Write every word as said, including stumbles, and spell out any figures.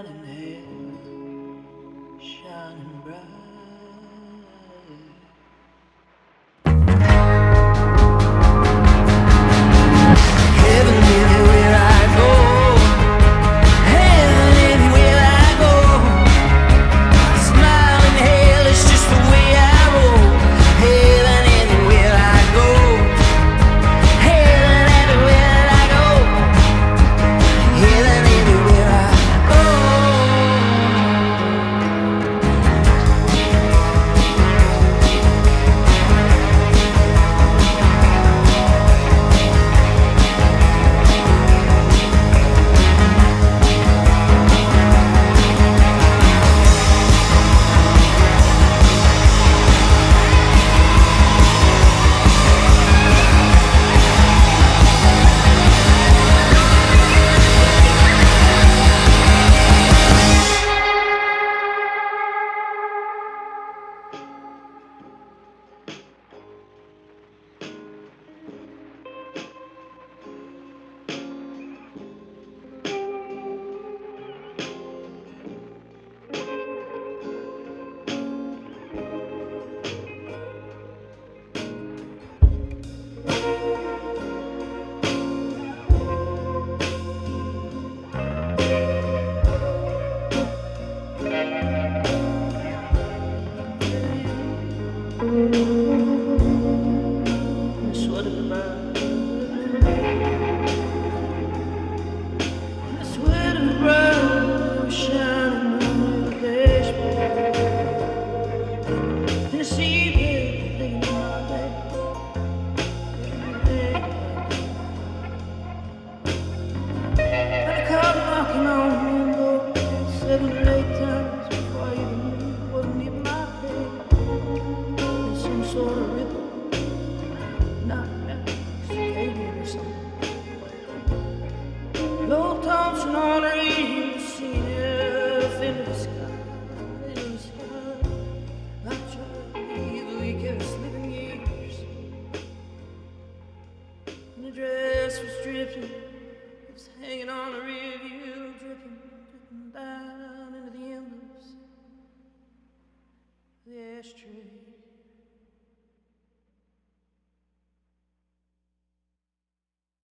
shining hair, shining bright. Heaven anywhere I go, heaven anywhere I go. Smiling hell is just the way I roll. Heaven anywhere I go, heaven everywhere I go, heaven everywhere I go. That's what it's about. That's what it's about. Shining on the dashboard. And I see you there, laying on my bed. And I come knocking on the window, seven or eight.